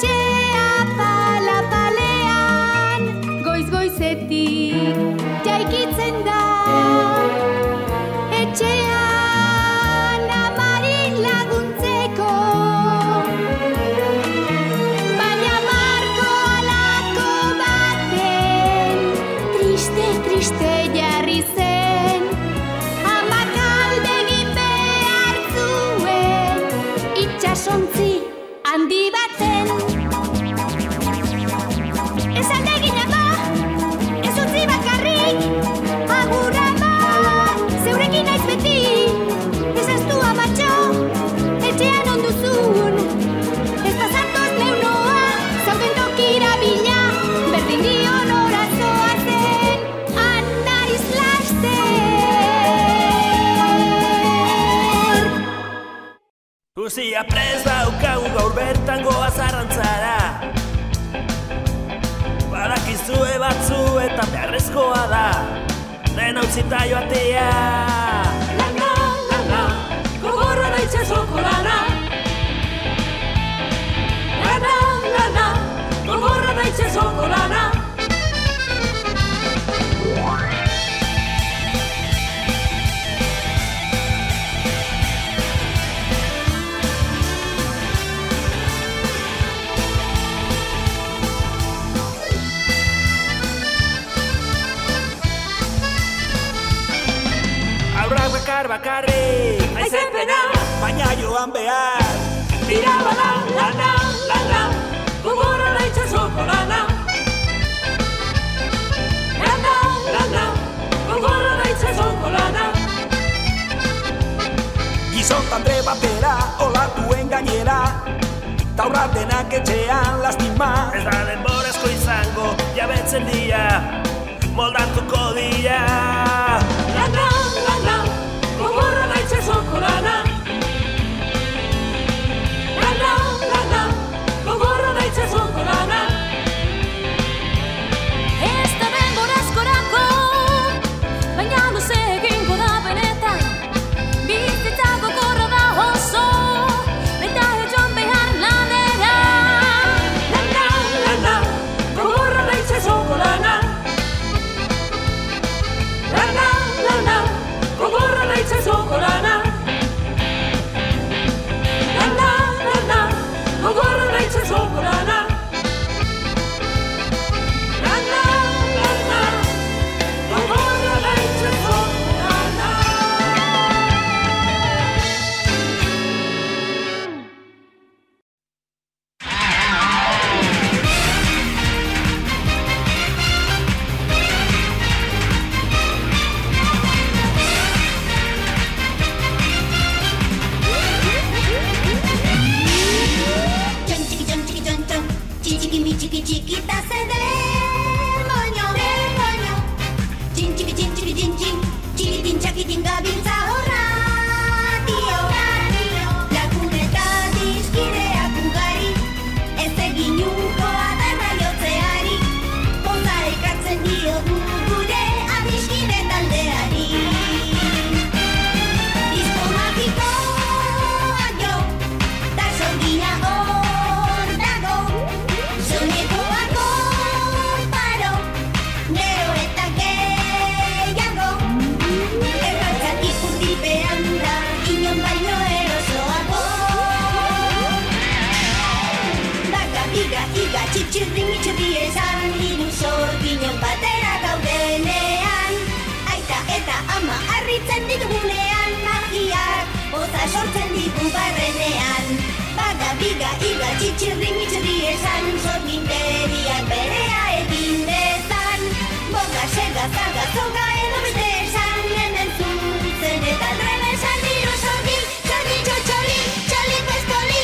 etxea pala-palean, goiz-goizetik jaikitzen da. Etxean amari laguntzeko, baina Marko halako baten triste jarri zen. Amak alde egin behar zuen itxasontzi handi baten. Ez alde egin ama, ez utzi bakarrik, agur ama, zeurekin naiz beti. Ez aztu amatxo, etxean onduzun, ez da zartoz leunoa, zauden tokira bila, berdin dio nora zoazen, anaiz laster. Guzia prest daukagu gaur bertan goaz arrantzara. Badakizue batzuetan beharrezkoa da, dena utzita joatea. Lana, lana, gogorra da itxasoko lana. Lana, lana, gogorra da itxasoko lana. Bakarrik Aizepena, baina joan behar. dira bada, lana, lana, gogorra da itxasoko lana. Lana, lana, gogorra da itxasoko lana. Gizon tandre batera, olatuen gainera, taurra denak etxean lastima. Ez da denborazko izango, jabetzen dira, moldatuko dira. Lana, lana, gogorra da itxasoko lana. Lana, lana, gogorra da itxasoko lana. Ez da denborazkorako, baina luze egingo da benetan. Bizitza gogorra da oso, eta joan behar lanera. Lana, lana, gogorra da itxasoko lana. Lana, lana, gogorra da itxasoko lana. Lana, lana, gogorra da itxasoko lana. Lana, lana, gogorra da itxasoko lana. Chiquita se del moño, chiquitín chaquitín gabiltza horra, tío, laguneta dizkideak ugari, ez egin uko adarra jotzeari, poza ekartzen diogu gure adiskide taldeari. Disko magikoak jo, da sorgina hor dago, soinekoako paro, gero eta gehiago. Errantzak ipurdipean da, inon baino erosoago. Baka, biga, iga, txitxirri, mitxirri esan, hiru sorginon batera gaudenean. Aita eta ama harritzen ditugunean, magiak poza sortzen ditu barrenean. Baka, biga, iga, txitxirri, mitxirri esan, sorginderiak berea egin dezan. Boga, sega, zaga, zoga, edo beste esan, hemen zuzen eta drebesan diro sorgi, sorgi, txotxoli, txoli, pestoli.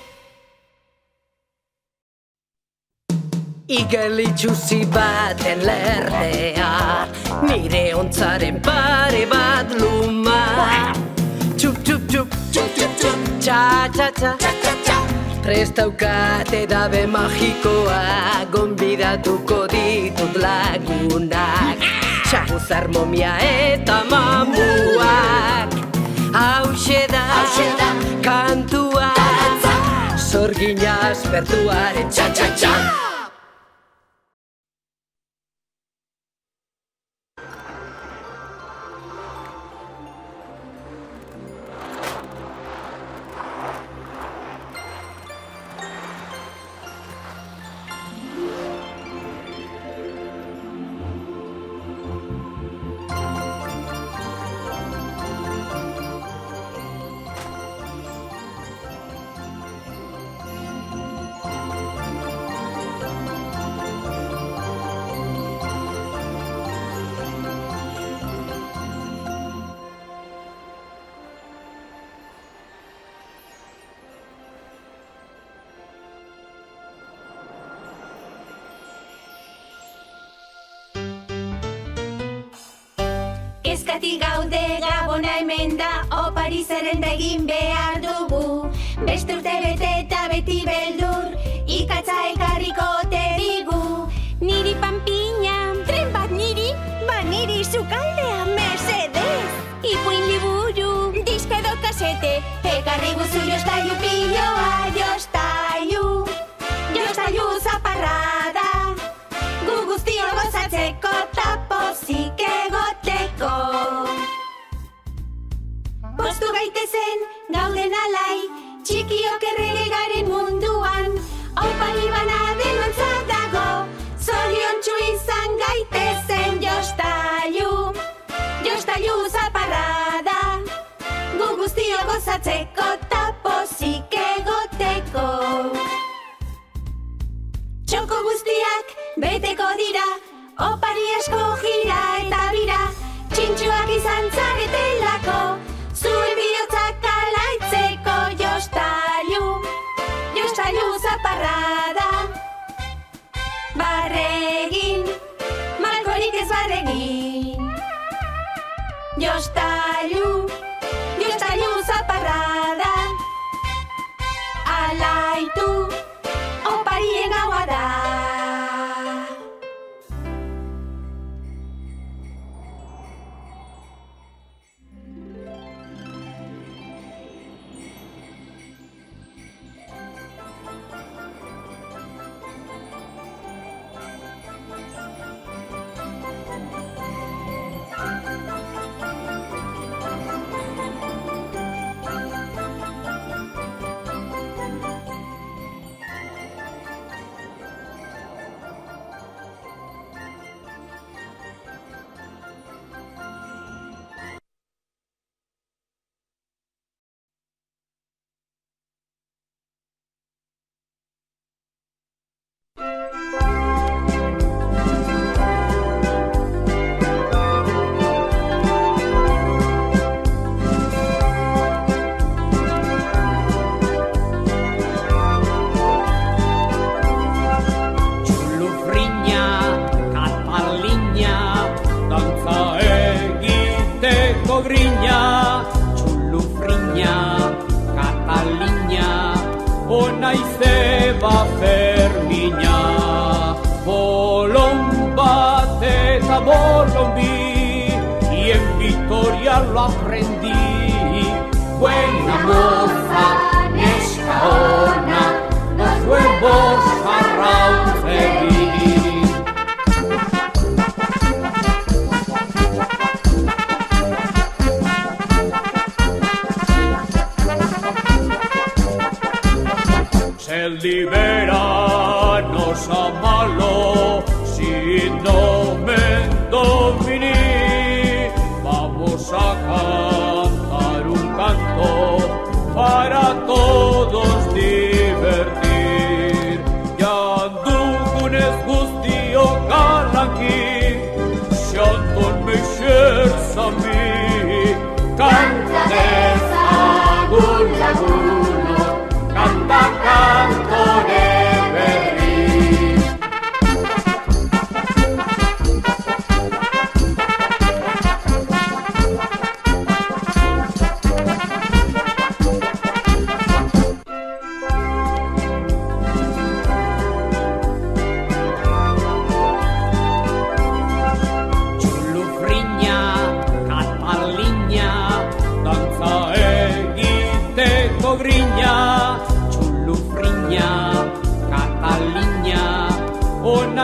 Igelitxuzi baten lerdean, nire ontzaren pare bat luma. Txup, txup, txup, txup, txup, txup, txa, txa, txa, txa, txa, txa. Prestaukate dabe magikoa, gonbidatuko ditut lagunak. Xaguzar momia eta mamuak. Hauxe da kantua, zorgina aspertuaren txa-txa-txa. Kezkati gaude Gabona hemen da, opari zerrenda egin behar dugu. Beste urte bete eta beti beldur, ikatza ekarriko te digu. Niri panpina, tren bat niri, ba niri sukaldea, mesedez. Ipuin liburu, diska edo kasete, ekarri guzu jostailu piloa, jostailu. Jostailu zaparrada, gu guztio gozatzeko ta pozik egoteko. Poztu gaitezen, gauden alai, txikiok errege garen munduan. Opari bana denontzat dago, zoriontsu izan gaitezen jostailu. Jostailu zaparrada, gu guztio gozatzeko ta pozik egoteko. Txoko guztiak beteko dira, opari asko jira eta bira, txintxuak izan zaretelako, zuen bihotzak alaitzeko jostailu. Jostailu zaparrada, barregin, malkorik ez barregin. Jostailu, jostailu zaparrada, alaitu, oparien gaua da. Y en Vitoria lo aprendí. Buena moza, escaona, los huevos arrauncerí. Se libera, nos amalo, si no me domini. Vamos a cantar un canto para todos divertir. Yandugunes guztio galanki, xanton meixer sami. Cantez agun laguno, canta cantore.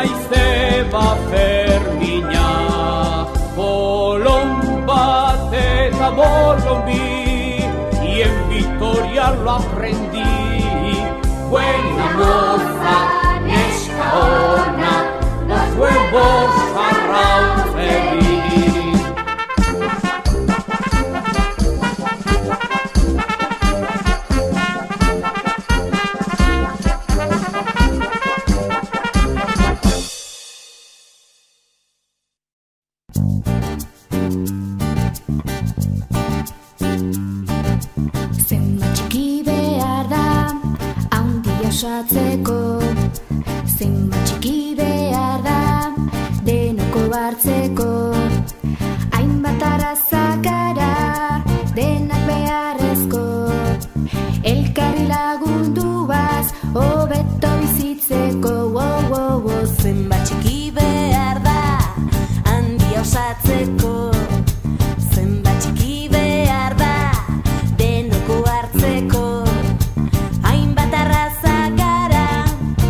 naizeba Fermina, bolon bat eta bolon bi, y en Vitoria lo aprendí. Buena moza, neska ona, los huevos arrautzeri. Zenbat txiki behar da denoko hartzeko, hainbat arrazak gara denak beharrezko, elkarri lagunduaz hobeto bizitzeko. Zenbat txiki behar da handia osatzeko, zenbat txiki behar da denoko hartzeko, hainbat arrazak gara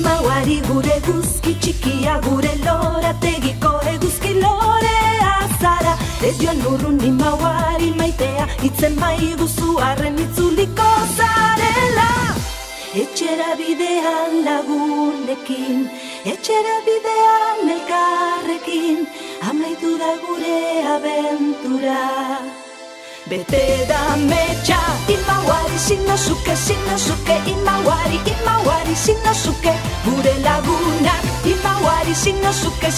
Imauari gure guzki txikia, gure lorategiko eguzki lorea zara. Ez joan urrun imauari maitea, itzen maiguzu arren itzuliko zarela. Etxera bidean lagunekin, etxera bidean elkarrekin, amaitu da gure abentura. Bete da metxa, imauari sinozuke, imauari sinozuke, gure lagunak, imauari sinozuke,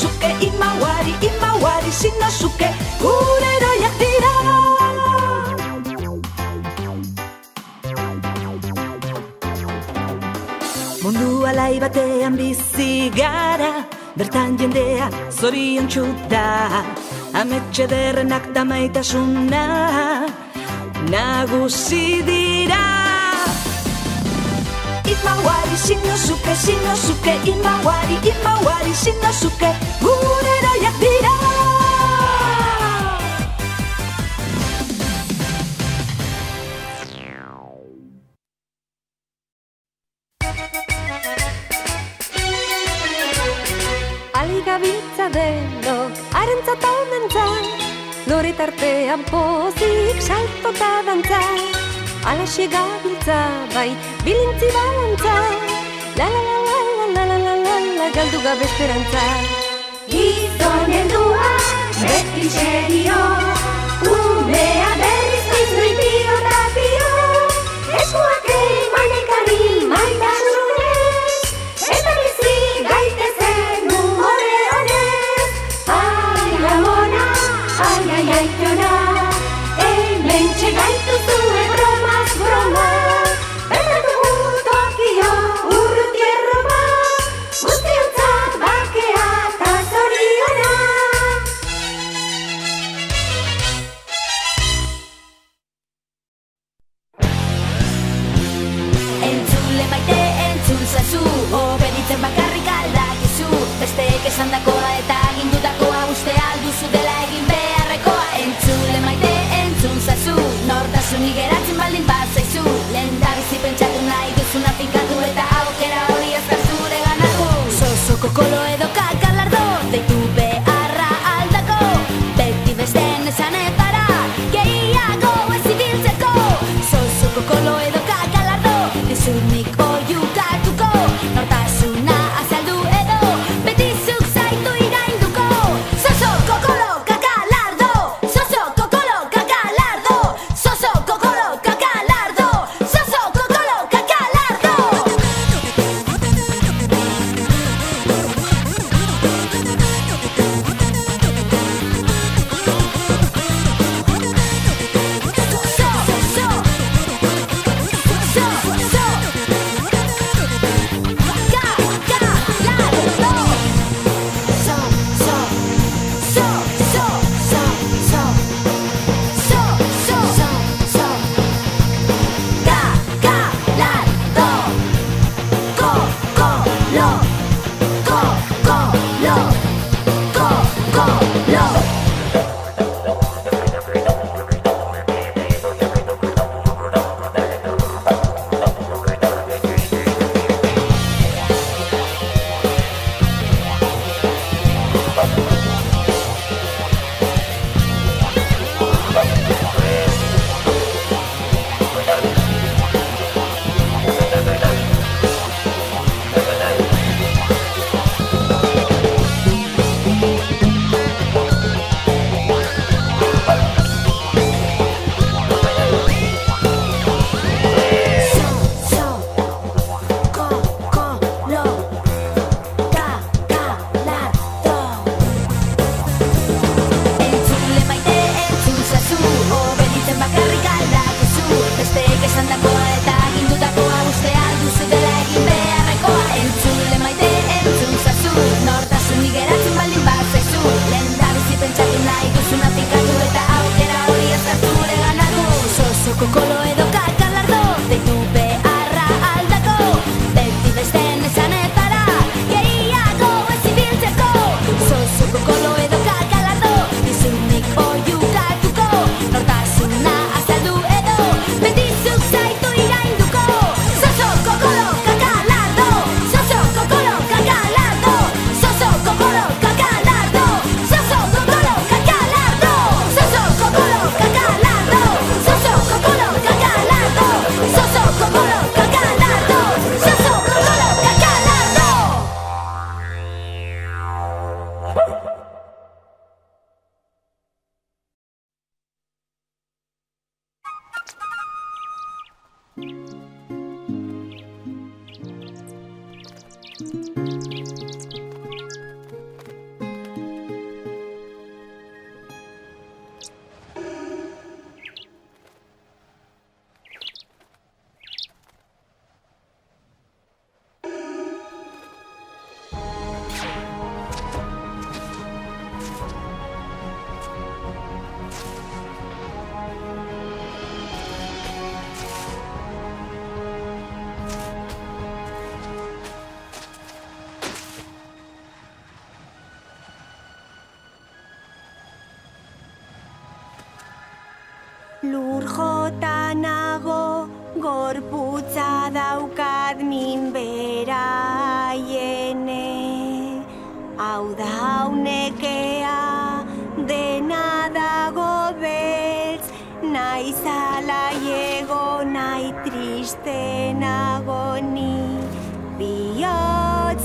imauari sinozuke, gure eroiak dira. Mundu alai batean bizi gara, bertan jendea zoriontsu da. Ametxe derrenak da maitasuna nagusi dira. Imauari sinozuke, imauari sinozuke, gure eroiak dira. Aligabiltza denok, harentzat omentzat, lore tartean pozik saltota dantzat. Alaxe gabiltza bai, bilintzi balantza, la la la la la la la la la, galdu gabe esperantza. Gizon heldua, beti serio, umea berriz biznoi pio da pio, eskuak eman ekarri maitasunez, eta bizi gaitezen umore honez. Ai amona, ai aitona, hementxe gaituzue bromaz broma, bertatu Tokio urruti erroma, guztiontzat bakea eta zoriona. Lur jota nago, gorputza daukat min beraiene. Hau da haunekea, dena dago beltz, naiz alaiego, nahi triste nago ni, bihotz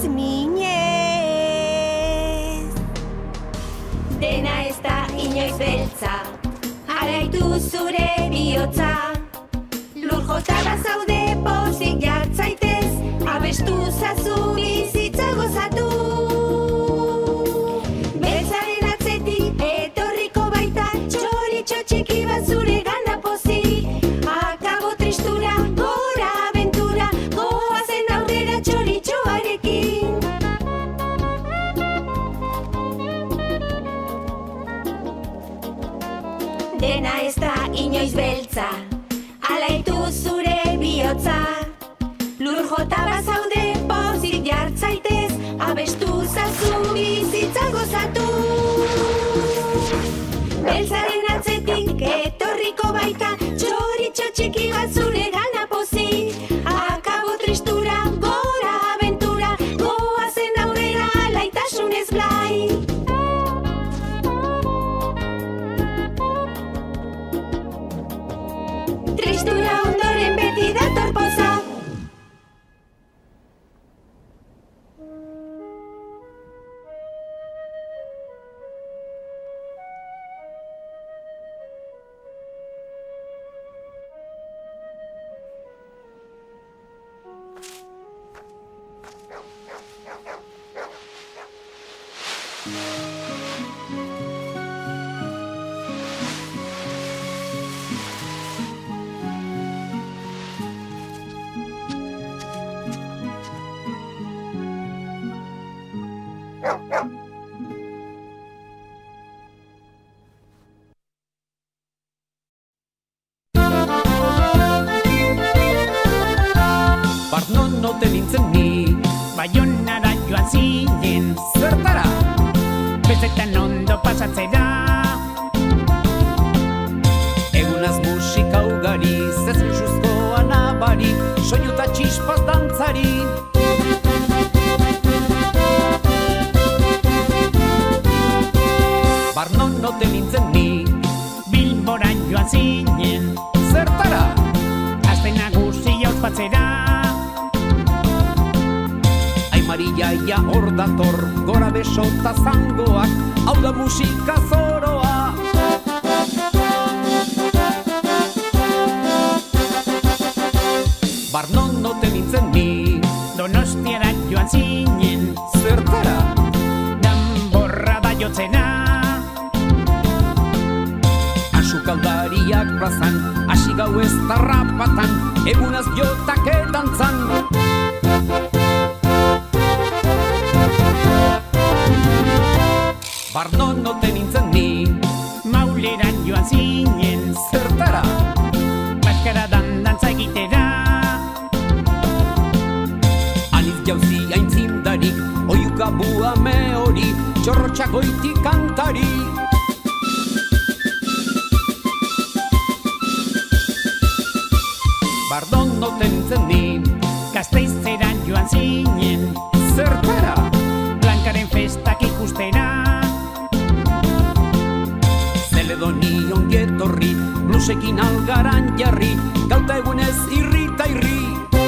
minez. Dena ez da inoiz beltza, araitu zure bihotza. Lur jota bazaude pozik jartzaitez, abestu zazu bizitza gozatu. Beltzaren atzetik etorriko baita, txoritxo txiki bat zure gana pozik. Akabo tristura, gora abentura, goazen aurrera txoritxoarekin. Dena ez da inoiz beltza, alaitu zure bihotza. Lur jota bazaude pozik jartzaitez, abestu zazu bizitza gozatu. Beltzaren atzetik etorriko baita, txoritxo txiki bat zure gana pozik. Akabo tristura, gora abentura, goazen aurrera laitasunez blai. Tristura ondoren beti dator poza. Barnonote nintzen ni, Baionara joan zinen. Zertara? Bezetan ondo pasatzera. Egunaz musika ugari, zezusuzkoa nabari, soinu eta txispaz dantzari. Barnonote nintzen ni, Bilbora joan zinen. Zertara? Aste nagusia ospatzera. Mariaia hor dator, gora besota zangoak, hau da musika zoroa. Barnonote nintzen ni, Donostiara joan zinen. Zertara? Danborra da jotzena. Asukaldariak plazan, hasi gau ez tarrapatan, egunaz jotak edantzan. Barnonote nintzen ni, Mauleran joan zinen. Zertara? Baskaradan dantza egitera. Aniz jauzi aintzindarik, oiuka buame hori, txorrotxagoiti kantari. Barnonote nintzen ni, Gasteizera joan zinen. Zertara? Blankaren festak ikustera. Zeledoni ongietorri, blusekin algaran jarri, gauta egunez irri ta irri.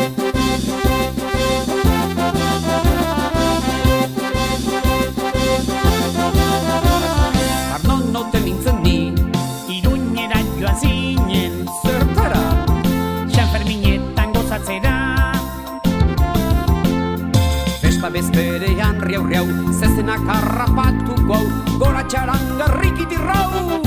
Barnonote nintzen ni, Iruñera joan zinen. Zertara? Sanferminen bezperean riau-riau, zezenak harrapatu guau, gora txarangarrik itirrau.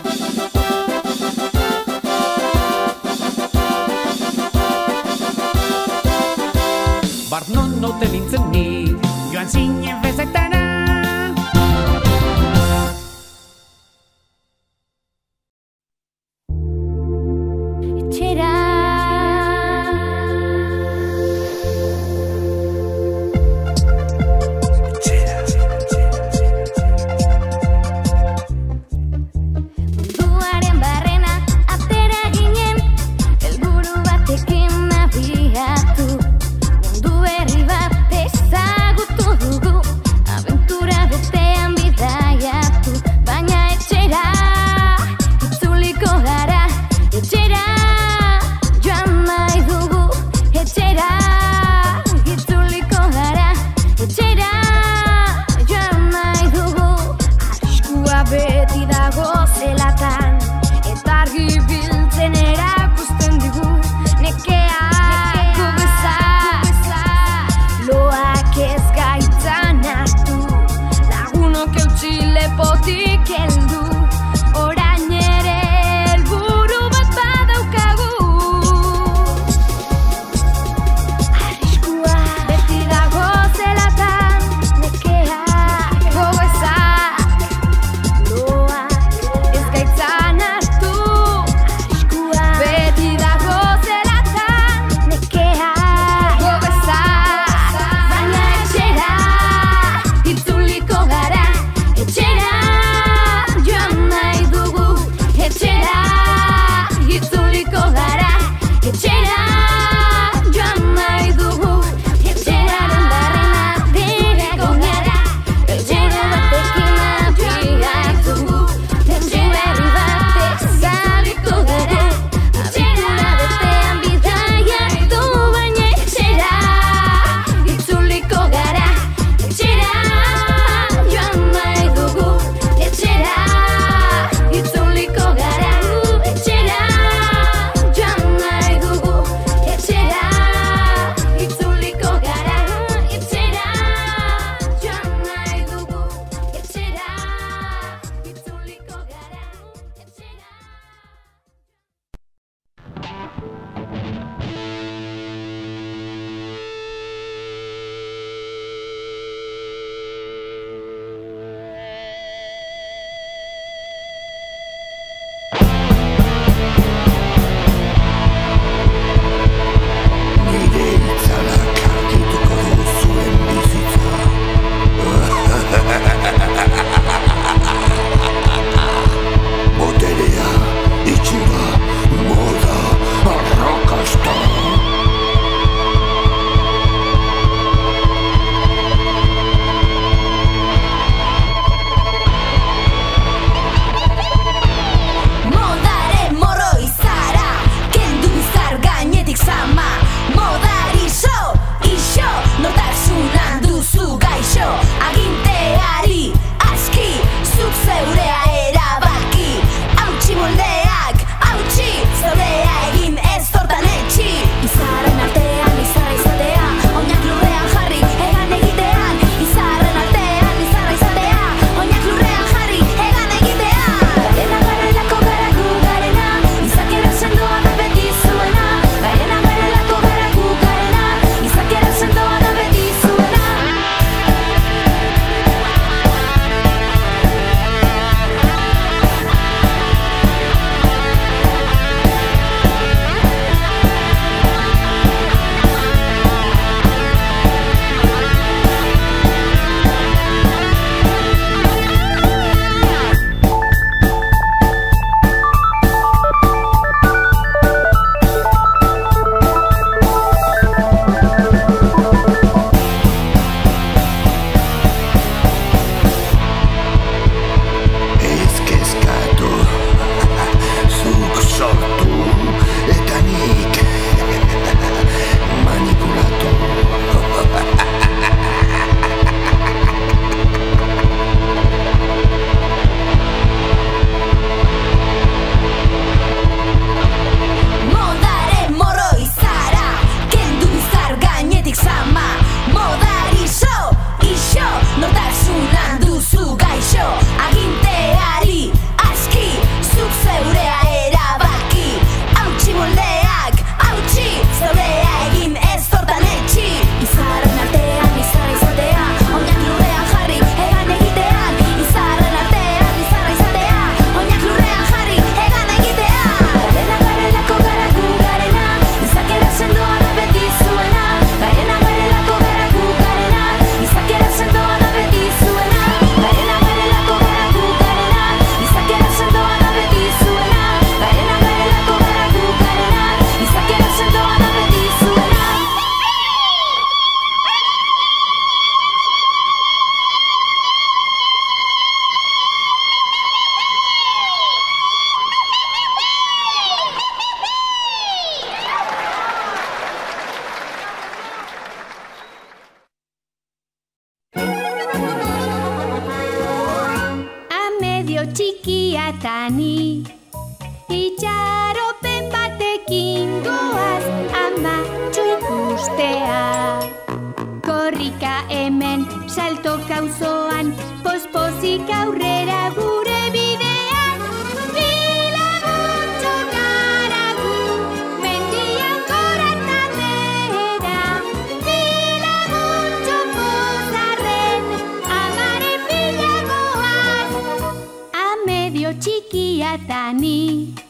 Barnon noten nintzen ni, joan zinen fezetara. Etxera munduaren barrena atera ginen, helburu batekin abiatu, mundu berri bat ezagutu dugu. ni. Itxaropen batekin goaz amatxo ikustea. Korrika hemen, saltoka auzoan, pospozik aurrera gure bidean. Bi laguntxo gara gu, mendiak gora eta behera. Bi laguntxo pozarren, amaren bila goaz. Amedio txikia eta ni.